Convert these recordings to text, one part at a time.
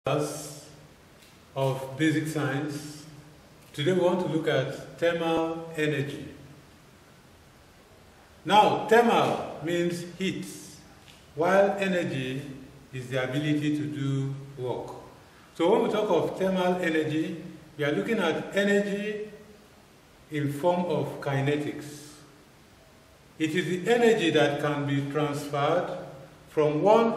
Class of basic science. Today we want to look at thermal energy. Now, thermal means heat, while energy is the ability to do work. So when we talk of thermal energy, we are looking at energy in form of kinetics. It is the energy that can be transferred from one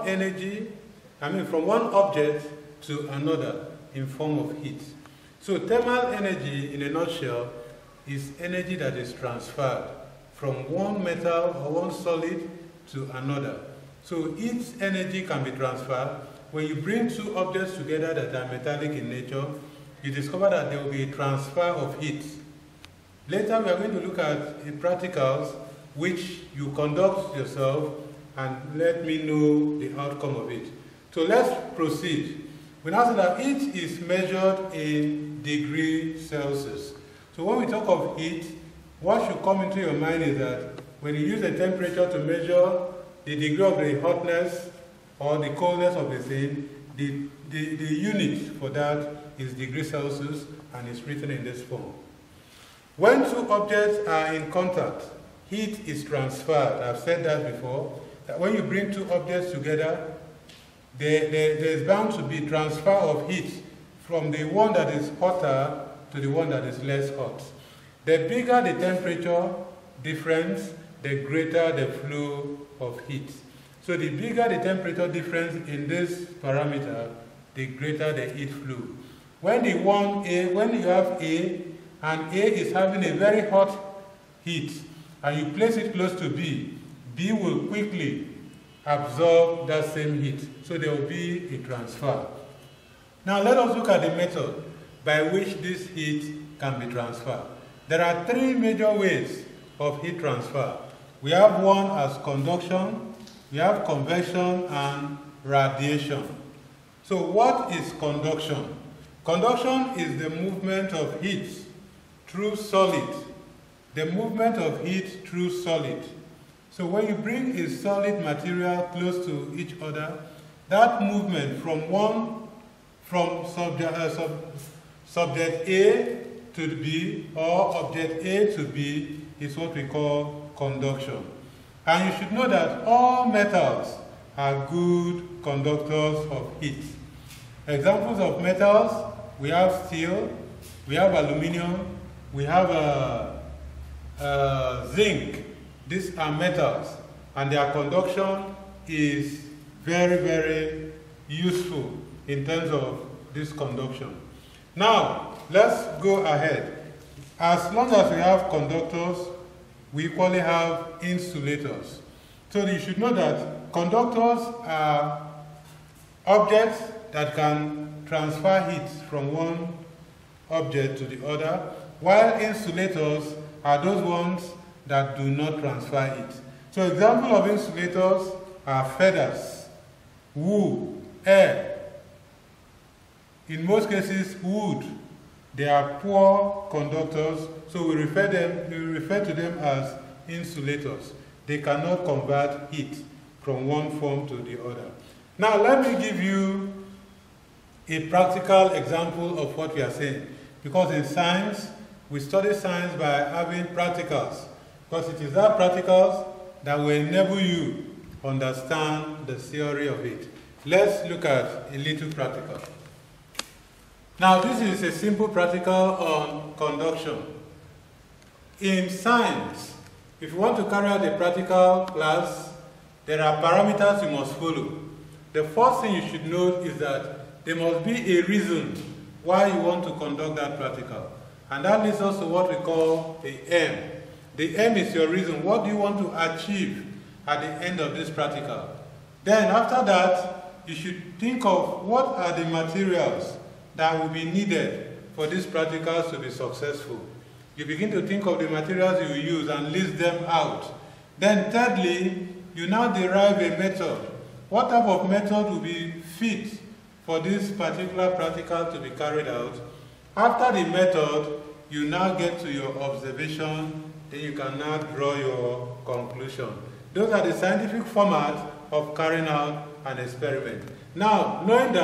object to another in form of heat. So thermal energy, in a nutshell, is energy that is transferred from one metal or one solid to another. So each energy can be transferred. When you bring two objects together that are metallic in nature, you discover that there will be a transfer of heat. Later we are going to look at practicals which you conduct yourself and let me know the outcome of it. So let's proceed. We now say that heat is measured in degrees Celsius. So when we talk of heat, what should come into your mind is that when you use the temperature to measure the degree of the hotness or the coldness of the thing, the unit for that is degrees Celsius and it's written in this form. When two objects are in contact, heat is transferred. I've said that before, that when you bring two objects together, there's bound to be transfer of heat from the one that is hotter to the one that is less hot. The bigger the temperature difference, the greater the flow of heat. So the bigger the temperature difference in this parameter, the greater the heat flow. When you have A, and A is having a very hot heat, and you place it close to B, B will quickly absorb that same heat. So there will be a transfer. Now let us look at the method by which this heat can be transferred. There are three major ways of heat transfer. We have one as conduction, we have convection, and radiation. So what is conduction? Conduction is the movement of heat through solid. The movement of heat through solid. So when you bring a solid material close to each other, that movement from subject A to B or object A to B is what we call conduction. And you should know that all metals are good conductors of heat. Examples of metals, we have steel, we have aluminum, we have zinc. These are metals, and their conduction is very, very useful in terms of this conduction. Now, let's go ahead. As long as we have conductors, we equally have insulators. So you should know that conductors are objects that can transfer heat from one object to the other, while insulators are those ones that do not transfer heat. So examples of insulators are feathers, wool, air. In most cases, wood. They are poor conductors, so we refer to them as insulators. They cannot convert heat from one form to the other. Now let me give you a practical example of what we are saying. Because in science, we study science by having practicals. Because it is that practicals that will enable you understand the theory of it. Let's look at a little practical. Now this is a simple practical on conduction. In science, if you want to carry out a practical class, there are parameters you must follow. The first thing you should note is that there must be a reason why you want to conduct that practical. And that leads us to what we call the aim. The aim is your reason. What do you want to achieve at the end of this practical? Then after that, you should think of what are the materials that will be needed for these practicals to be successful. You begin to think of the materials you will use and list them out. Then thirdly, you now derive a method. What type of method will be fit for this particular practical to be carried out? After the method, you now get to your observation, then you can now draw your conclusion. Those are the scientific format of carrying out an experiment. Now, knowing that,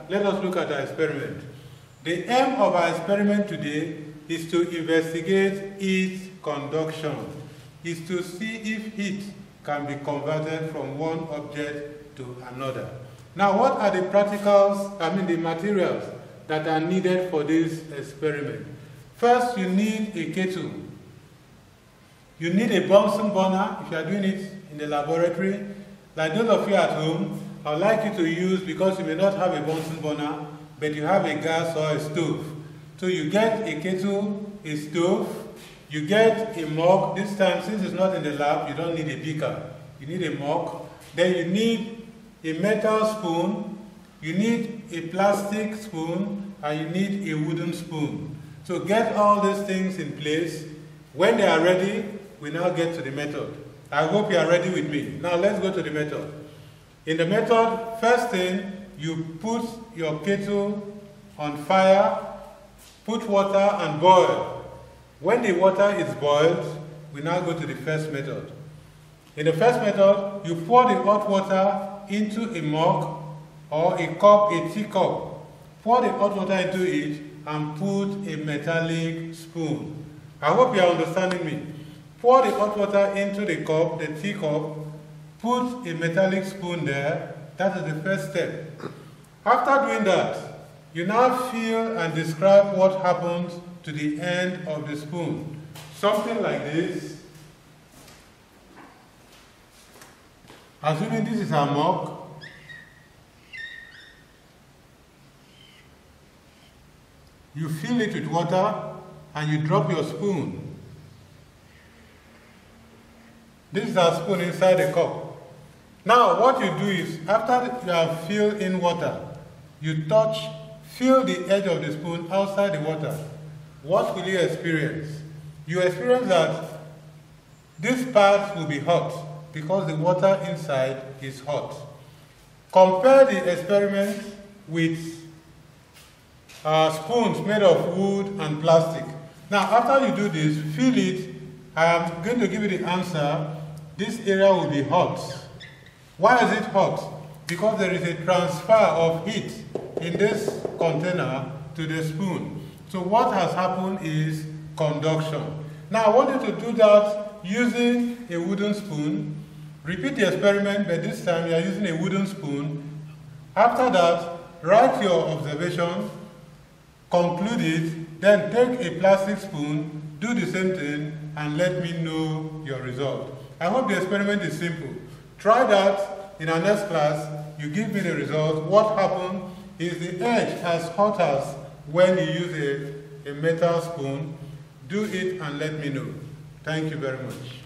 let us look at our experiment. The aim of our experiment today is to investigate heat conduction, is to see if heat can be converted from one object to another. Now, what are the the materials that are needed for this experiment? First, you need a kettle. You need a Bunsen burner if you are doing it in the laboratory. Like those of you at home, I would like you to use, because you may not have a Bunsen burner, but you have a gas or a stove. So you get a kettle, a stove, you get a mug. This time, since it's not in the lab, you don't need a beaker. You need a mug. Then you need a metal spoon, you need a plastic spoon, and you need a wooden spoon. So get all these things in place. When they are ready, we now get to the method. I hope you are ready with me. Now let's go to the method. In the method, first thing, you put your kettle on fire, put water and boil. When the water is boiled, we now go to the first method. In the first method, you pour the hot water into a mug or a cup, a teacup. Pour the hot water into it and put a metallic spoon. I hope you are understanding me. Pour the hot water into the cup, the teacup, put a metallic spoon there. That is the first step. After doing that, you now feel and describe what happens to the end of the spoon. Something like this. Assuming this is a mug, you fill it with water and you drop your spoon. This is a spoon inside the cup. Now what you do is, after you have filled in water, you feel the edge of the spoon outside the water. What will you experience? You experience that this part will be hot because the water inside is hot. Compare the experiment with spoons made of wood and plastic. Now, after you do this, feel it. I am going to give you the answer. This area will be hot. Why is it hot? Because there is a transfer of heat in this container to the spoon. So what has happened is conduction. Now, I want you to do that using a wooden spoon. Repeat the experiment, but this time you are using a wooden spoon. After that, write your observation, conclude it, then take a plastic spoon, do the same thing, and let me know your result. I hope the experiment is simple. Try that in our next class. You give me the result. What happened is the edge as hot as when you use a metal spoon. Do it and let me know. Thank you very much.